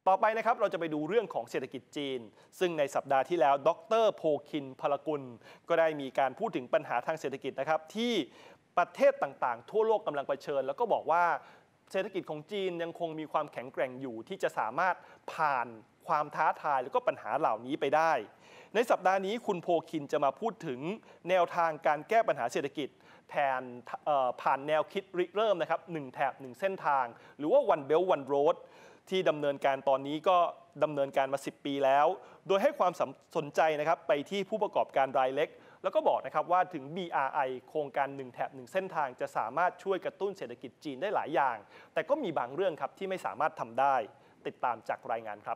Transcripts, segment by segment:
ต่อไปนะครับเราจะไปดูเรื่องของเศรษฐกิจจีนซึ่งในสัปดาห์ที่แล้วดร.โพคินพลกุลก็ได้มีการพูดถึงปัญหาทางเศรษฐกิจนะครับที่ประเทศต่างๆทั่วโลกกำลังเผชิญแล้วก็บอกว่าเศรษฐกิจของจีนยังคงมีความแข็งแกร่งอยู่ที่จะสามารถผ่านความท้าทายแล้วก็ปัญหาเหล่านี้ไปได้ในสัปดาห์นี้คุณโพคินจะมาพูดถึงแนวทางการแก้ปัญหาเศรษฐกิจแทนผ่านแนวคิดริเริ่มนะครับ1แถบ1เส้นทางหรือว่า One Belt One Roadที่ดำเนินการตอนนี้ก็ดำเนินการมา10ปีแล้วโดยให้ความสนใจนะครับไปที่ผู้ประกอบการรายเล็กแล้วก็บอกนะครับว่าถึง BRI โครงการ1แถบ1เส้นทางจะสามารถช่วยกระตุ้นเศรษฐกิจจีนได้หลายอย่างแต่ก็มีบางเรื่องครับที่ไม่สามารถทำได้ติดตามจากรายงานครับ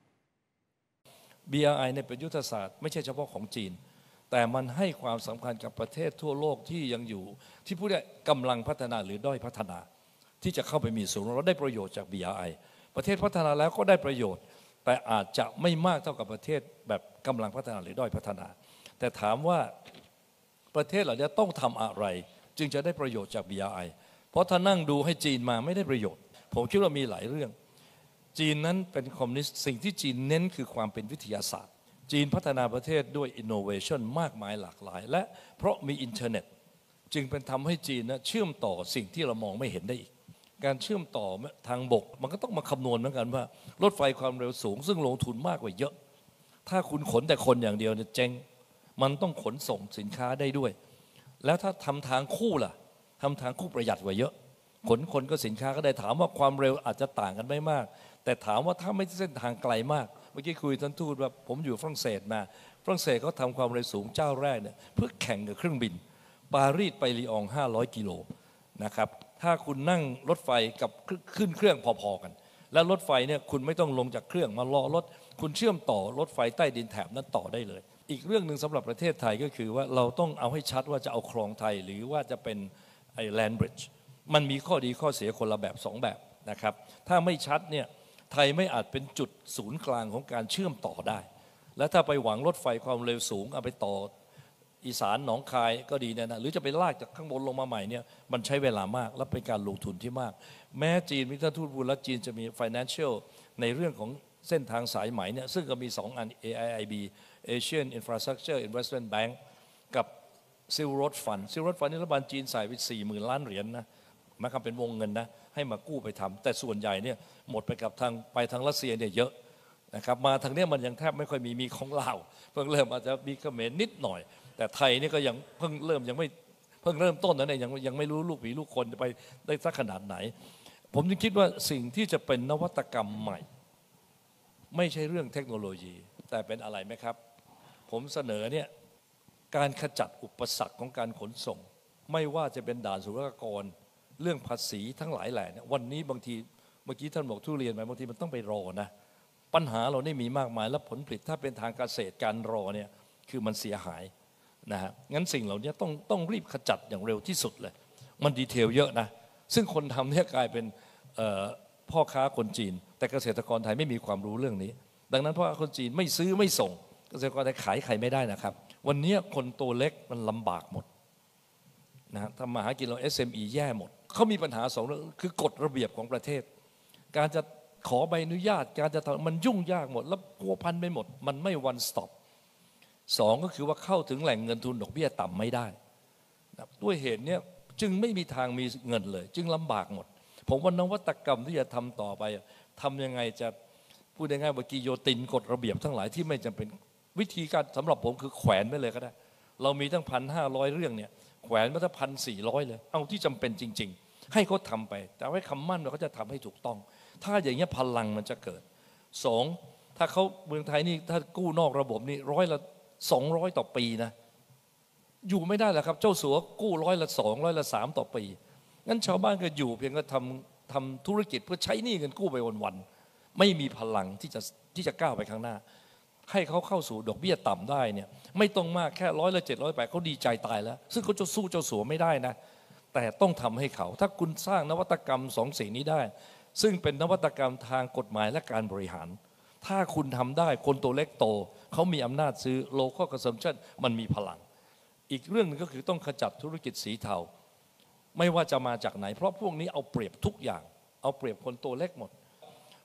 BRI ในเป็นยุทธศาสตร์ไม่ใช่เฉพาะของจีนแต่มันให้ความสำคัญกับประเทศทั่วโลกที่ยังอยู่ที่พูดได้กำลังพัฒนาหรือด้อยพัฒนาที่จะเข้าไปมีส่วนร่วมและได้ประโยชน์จาก BRI ประเทศพัฒนาแล้วก็ได้ประโยชน์แต่อาจจะไม่มากเท่ากับประเทศแบบกำลังพัฒนาหรือด้อยพัฒนาแต่ถามว่าประเทศเหล่านี้ต้องทำอะไรจึงจะได้ประโยชน์จาก BRI เพราะถ้านั่งดูให้จีนมาไม่ได้ประโยชน์ผมคิดว่ามีหลายเรื่องจีนนั้นเป็นคอมมิวนิสต์สิ่งที่จีนเน้นคือความเป็นวิทยาศาสตร์จีนพัฒนาประเทศด้วย innovation มากมายหลากหลายและเพราะมีอินเทอร์เน็ตจึงเป็นทำให้จีนนะเชื่อมต่อสิ่งที่เรามองไม่เห็นได้อีกการเชื่อมต่อทางบกมันก็ต้องมาคำนวณเหมือนกันว่ารถไฟความเร็วสูงซึ่งลงทุนมากกว่าเยอะถ้าคุณขนแต่คนอย่างเดียวเนี่ยเจ๊งมันต้องขนส่งสินค้าได้ด้วยแล้วถ้าทำทางคู่ล่ะทำทางคู่ประหยัดกว่าเยอะขนคนก็สินค้าก็ได้ถามว่าความเร็วอาจจะต่างกันไม่มากแต่ถามว่าถ้าไม่เส้นทางไกลมากเมื่อกี้คุยท่านทูตว่าผมอยู่ฝรั่งเศสมาฝรั่งเศสเขาทำความเร็วสูงเจ้าแรกเนี่ยเพื่อแข่งกับเครื่องบินปารีสไปลีออง500 กิโลนะครับถ้าคุณนั่งรถไฟกับขึ้นเครื่องพอๆกันแล้วรถไฟเนี่ยคุณไม่ต้องลงจากเครื่องมารอรถคุณเชื่อมต่อรถไฟใต้ดินแถบนั้นต่อได้เลยอีกเรื่องหนึ่งสำหรับประเทศไทยก็คือว่าเราต้องเอาให้ชัดว่าจะเอาคลองไทยหรือว่าจะเป็นไอ้แลนด์บริดจ์มันมีข้อดีข้อเสียคนละแบบ2แบบนะครับถ้าไม่ชัดเนี่ยไทยไม่อาจเป็นจุดศูนย์กลางของการเชื่อมต่อได้และถ้าไปหวังรถไฟความเร็วสูงเอาไปต่ออีสานหนองคายก็ดีเนี่ยนะหรือจะไปลากจากข้างบนลงมาใหม่เนี่ยมันใช้เวลามากและเป็นการลงทุนที่มากแม้จีนมิตรทูตพูดแล้วจีนจะมี financial ในเรื่องของเส้นทางสายไหมเนี่ยซึ่งก็มี2อัน AIIB Asian Infrastructure Investment Bank กับ Silk Road Fund Silk Road Fund นี่รัฐบาลจีนใส่ไป40,000 ล้านเหรียญนะมาคำเป็นวงเงินนะให้มากู้ไปทำแต่ส่วนใหญ่เนี่ยหมดไปกับทางรัสเซียเนี่ยเยอะนะครับมาทางนี้มันยังแทบไม่ค่อยมีของลาวเพิ่งเริ่มอาจจะมีเขมรนิดหน่อยแต่ไทยนี่ก็ยังเพิ่งเริ่มต้นนะเนี่ยยังไม่รู้ลูกผีลูกคนจะไปได้สักขนาดไหนผมจึงคิดว่าสิ่งที่จะเป็นนวัตกรรมใหม่ไม่ใช่เรื่องเทคโนโลยีแต่เป็นอะไรไหมครับผมเสนอเนี่ยการขจัดอุปสรรคของการขนส่งไม่ว่าจะเป็นด่านศุลกากรเรื่องภาษีทั้งหลายแหล่เนี่ยวันนี้บางทีเมื่อกี้ท่านบอกทุเรียนไปบางทีมันต้องไปรอนะปัญหาเรานี่มีมากมายและผลผลิตถ้าเป็นทางเกษตรการรอเนี่ยคือมันเสียหายนะฮะงั้นสิ่งเหล่านี้ต้องรีบขจัดอย่างเร็วที่สุดเลยมันดีเทลเยอะนะซึ่งคนทำเนี่ยกลายเป็นพ่อค้าคนจีนแต่เกษตรกรไทยไม่มีความรู้เรื่องนี้ดังนั้นพ่อค้าคนจีนไม่ซื้อไม่ส่งเกษตรกรไทยขายใครไม่ได้นะครับวันนี้คนตัวเล็กมันลำบากหมดนะทำมาหากินเรา SME แย่หมดเขามีปัญหา2เรื่องคือกฎระเบียบของประเทศการจะขอใบอนุญาตการจะทำมันยุ่งยากหมดแล้วพัวพันไปหมดมันไม่ one stop 2ก็คือว่าเข้าถึงแหล่งเงินทุนดอกเบี้ยต่ำไม่ได้ด้วยเหตุนี้จึงไม่มีทางมีเงินเลยจึงลำบากหมดผมว่านวัตกรรมที่จะทำต่อไปทำยังไงจะพูดง่ายๆว่ากิโยตินกฎระเบียบทั้งหลายที่ไม่จำเป็นวิธีการสำหรับผมคือแขวนไปเลยก็ได้เรามีตั้ง1,500 เรื่องเนี่ยแขวนมาตั้ง1,400เลยเอาที่จำเป็นจริงๆให้เขาทำไปแต่ให้คำมั่นว่าเขาจะทำให้ถูกต้องถ้าอย่างเงี้ยพลังมันจะเกิด2ถ้าเขาเมืองไทยนี่ถ้ากู้นอกระบบนี่200 ต่อปีนะอยู่ไม่ได้แหละครับเจ้าสัวกู้200 3 ต่อปีงั้นชาวบ้านก็อยู่เพียงก็ทำธุรกิจเพื่อใช้หนี้เงินกู้ไปวันๆไม่มีพลังที่จะก้าวไปข้างหน้าให้เขาเข้าสู่ดอกเบี้ยต่ำได้เนี่ยไม่ต้องมากแค่100 700 8เขาดีใจตายแล้วซึ่งเขาจะสู้เจ้าสัวไม่ได้นะแต่ต้องทำให้เขาถ้าคุณสร้างนวัตกรรม2 สิ่งนี้ได้ซึ่งเป็นนวัตกรรมทางกฎหมายและการบริหารถ้าคุณทำได้คนตัวเล็กโตเขามีอำนาจซื้อ local consumption มันมีพลังอีกเรื่องนึงก็คือต้องขจัดธุรกิจสีเทาไม่ว่าจะมาจากไหนเพราะพวกนี้เอาเปรียบทุกอย่างเอาเปรียบคนตัวเล็กหมด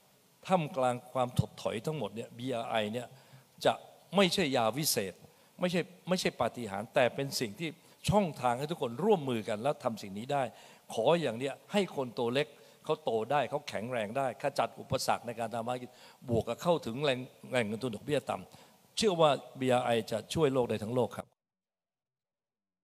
ท่ามกลางความถดถอยทั้งหมดเนี่ย BRI เนี่ยจะไม่ใช่ยาวิเศษไม่ใช่ปาฏิหาริย์แต่เป็นสิ่งที่ช่องทางให้ทุกคนร่วมมือกันแล้วทำสิ่งนี้ได้ขออย่างเนี้ยให้คนตัวเล็กเขาโตได้เขาแข็งแรงได้ขจัดอุปสรรคในการทำธุรกิจบวกกับเข้าถึงแหล่งเงินทุนดอกเบี้ยต่ำเชื่อว่า BRI จะช่วยโลกได้ทั้งโลกครับ